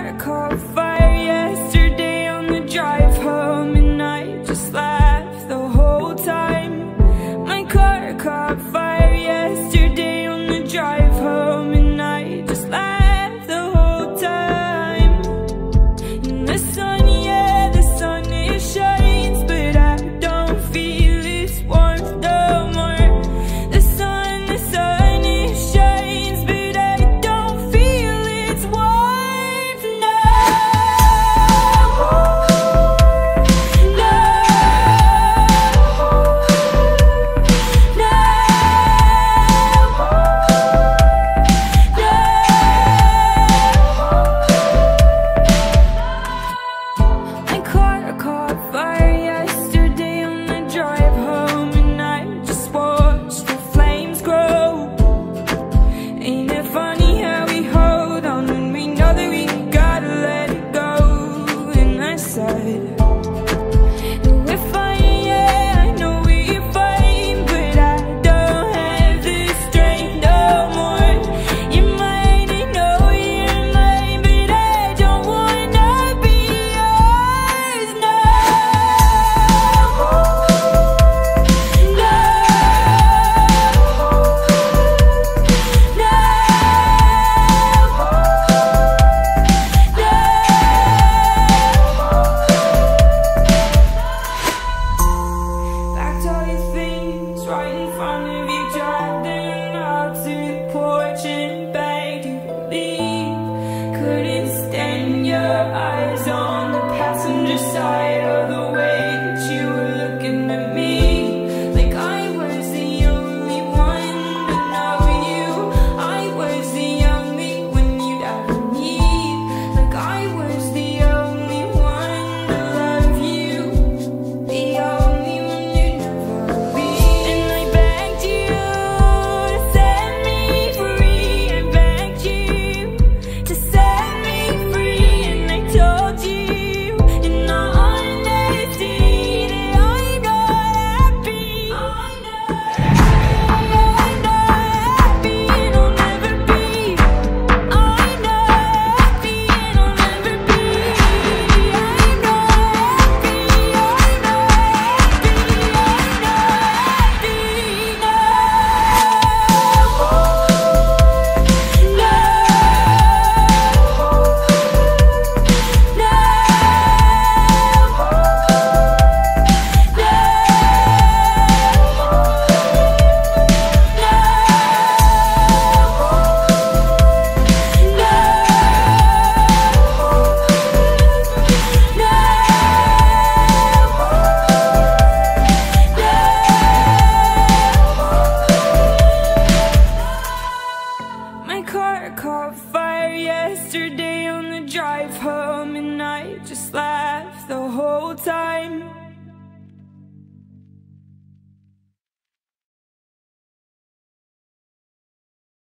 car caught fire yesterday on the drive home, and I just laughed the whole time. My car caught fire yesterday on the drive home, and I just laughed the whole time. And the sun, yeah, the sun, it shines, but I don't feel its warmth no more. The sun, it shines, but I don't feel its warmth, no. My car caught fire yesterday on the drive home, and I just watched the flames grow. Ain't it funny how we hold on when we know that we gotta let it go? And I said, we're fine, yeah, I know we're fine, but I don't have the strength no more. You're mine, I know you're mine, but I don't wanna be yours, no. Packed all your things right in front of you, driving out to the porch and begged you to leave. Couldn't stand your eyes on the passenger side, or the way that you were looking at me, like I was the only one to know you. I was the only one you'd ever need, like I was the only one to love you, the only one you'd never be. And I begged you to set me free, I begged you to set me free, and I told you in all honesty that I'm not happy. I'm not happy, and I'll never be. I'm not happy, and I'll never be. I'm not happy, I'm not happy, I'm not My car caught fire yesterday on the drive home, and I just laughed the whole time.